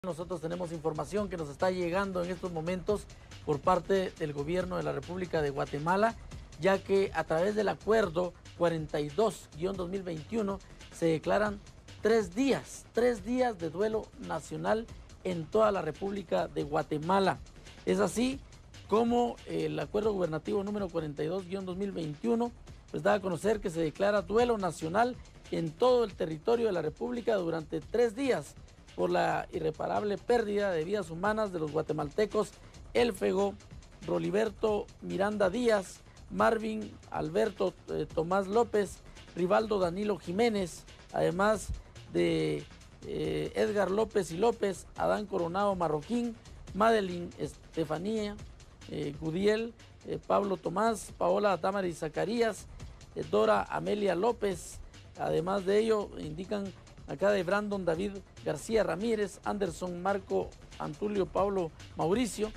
Nosotros tenemos información que nos está llegando en estos momentos por parte del gobierno de la República de Guatemala, ya que a través del acuerdo 42-2021 se declaran 3 días de duelo nacional en toda la República de Guatemala. Es así como el acuerdo gubernativo número 42-2021 pues da a conocer que se declara duelo nacional en todo el territorio de la República durante 3 días por la irreparable pérdida de vidas humanas de los guatemaltecos Elfego Roliberto Miranda Díaz, Marvin Alberto Tomás López, Rivaldo Danilo Jiménez, además de Edgar López y López, Adán Coronado Marroquín, Madeline Estefanía Gudiel, Pablo Tomás, Paola Damaris Zacarías, Dora Amelia López. Además de ello, indican acá de Brandon David García Ramírez, Anderson Marco Antulio Pablo Mauricio,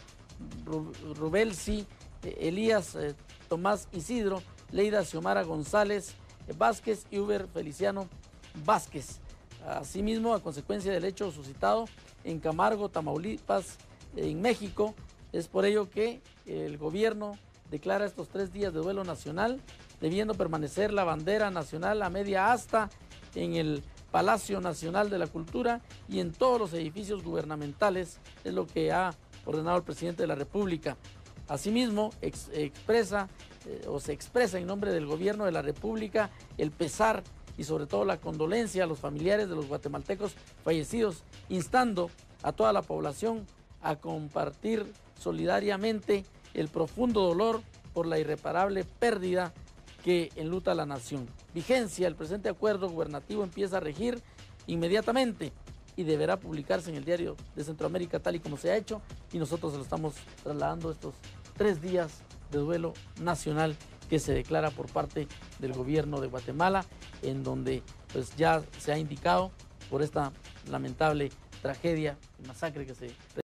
Rubelsi Elías Tomás Isidro, Leida Xiomara González Vázquez y Uber Feliciano Vázquez. Asimismo, a consecuencia del hecho suscitado en Camargo, Tamaulipas, en México, es por ello que el gobierno declara estos 3 días de duelo nacional, debiendo permanecer la bandera nacional a media asta en el Palacio Nacional de la Cultura y en todos los edificios gubernamentales, es lo que ha ordenado el presidente de la República. Asimismo, se expresa en nombre del gobierno de la República el pesar y sobre todo la condolencia a los familiares de los guatemaltecos fallecidos, instando a toda la población a compartir solidariamente el profundo dolor por la irreparable pérdida que enluta a la nación. Vigencia: el presente acuerdo gubernativo empieza a regir inmediatamente y deberá publicarse en el Diario de Centroamérica tal y como se ha hecho, y nosotros se lo estamos trasladando estos 3 días de duelo nacional que se declara por parte del gobierno de Guatemala, en donde pues ya se ha indicado por esta lamentable tragedia y masacre que se